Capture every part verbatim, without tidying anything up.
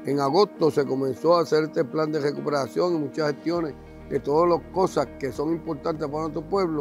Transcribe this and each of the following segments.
En agosto se comenzó a hacer este plan de recuperación y muchas gestiones de todas las cosas que son importantes para nuestro pueblo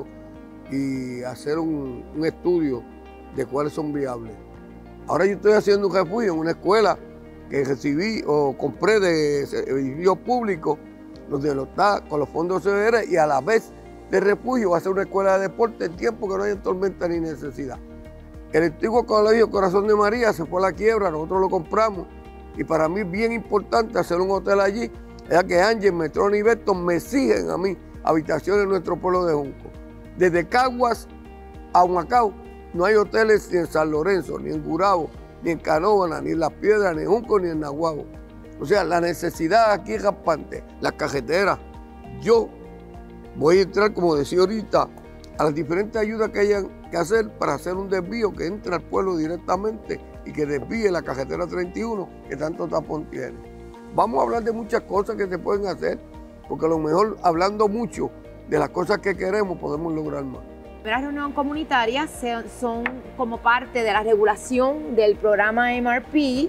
y hacer un, un estudio de cuáles son viables. Ahora yo estoy haciendo un refugio en una escuela que recibí o compré de edificios públicos, donde lo está con los fondos C B R y a la vez de refugio va a ser una escuela de deporte en tiempo que no haya tormenta ni necesidad. El antiguo colegio Corazón de María se fue a la quiebra, nosotros lo compramos y para mí es bien importante hacer un hotel allí, ya que Ángel, Metrón y Beto me exigen a mí habitaciones en nuestro pueblo de Junco. Desde Caguas a Humacao no hay hoteles ni en San Lorenzo, ni en Gurabo, ni en Canóvana, ni en Las Piedras, ni en Junco, ni en Naguabo. O sea, la necesidad aquí es rampante. Las carreteras, yo voy a entrar, como decía ahorita, a las diferentes ayudas que hayan que hacer para hacer un desvío que entre al pueblo directamente y que desvíe la carretera treinta y uno que tanto tapón tiene. Vamos a hablar de muchas cosas que se pueden hacer, porque a lo mejor hablando mucho de las cosas que queremos podemos lograr más. Las reuniones comunitarias son como parte de la regulación del programa M R P,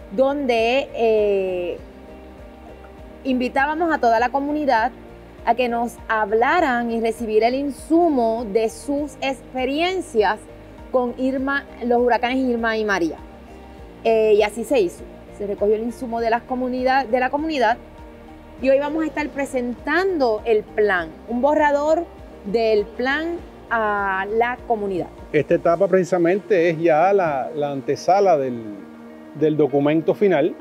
donde eh, invitábamos a toda la comunidad a que nos hablaran y recibir el insumo de sus experiencias con Irma, los huracanes Irma y María. Eh, y así se hizo. Se recogió el insumo de, las comunidad, de la comunidad y hoy vamos a estar presentando el plan, un borrador del plan a la comunidad. Esta etapa precisamente es ya la, la antesala del, del documento final,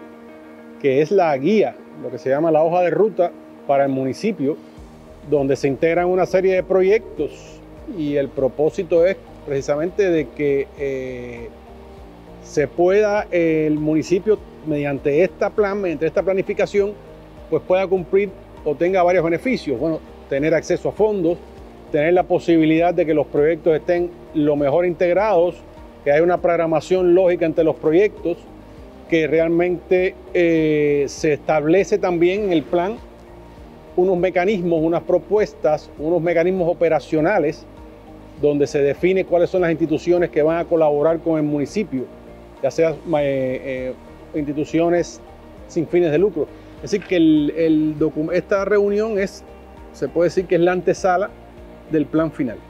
que es la guía, lo que se llama la hoja de ruta para el municipio, donde se integran una serie de proyectos y el propósito es precisamente de que eh, se pueda eh, el municipio mediante esta plan, mediante esta planificación, pues pueda cumplir o tenga varios beneficios. Bueno, tener acceso a fondos, tener la posibilidad de que los proyectos estén lo mejor integrados, que haya una programación lógica entre los proyectos, que realmente eh, se establece también en el plan unos mecanismos, unas propuestas, unos mecanismos operacionales donde se define cuáles son las instituciones que van a colaborar con el municipio, ya sea eh, eh, instituciones sin fines de lucro. Es decir, que el, el esta reunión es, se puede decir que es la antesala del plan final.